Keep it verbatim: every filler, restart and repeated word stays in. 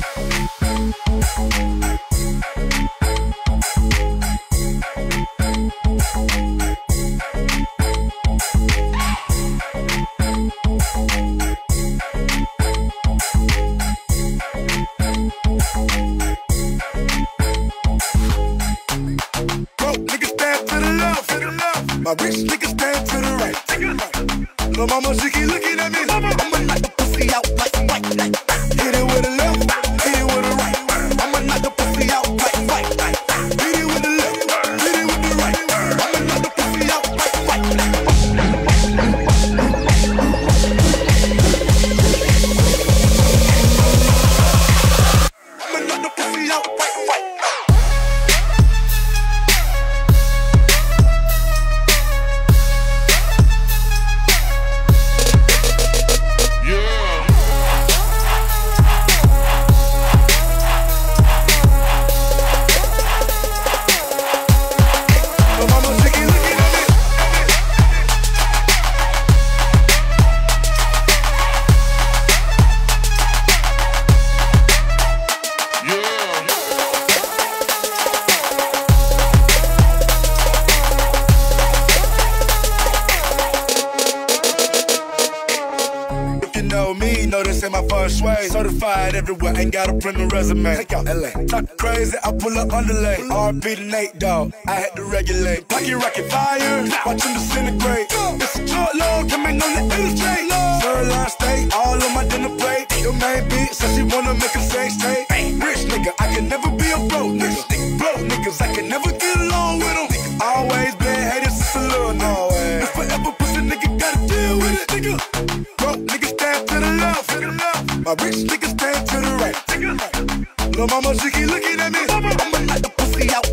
My rich niggas stand to the right. Lil' mama, she keep looking at me. I'ma knock the pussy out like white. Hit it with a left, hit it with a right. I'ma knock the pussy out like white. Hit it with the left, hit it with the right. I'ma knock the pussy out like white. I'ma knock the pussy out like white. Know me, know this ain't my first way. Certified everywhere, ain't got a print a resume. Take out L A, talk crazy, I pull up underlay. R P to Nate, dog, I had to regulate. Pocket rocket fire, watch him disintegrate. It's a short load, coming on the interstate. Third line state, all on my dinner plate. Your main beat says she wanna make a sex tape. Rich nigga, I can never be a broke nigga. Broke niggas, I can never get along with them. Always been haters since a little no way. If forever pussy nigga gotta deal with it, nigga. Broke niggas stand to the left, my rich niggas stand to the right. Lil' mama, she keep looking at me. I'ma knock the pussy out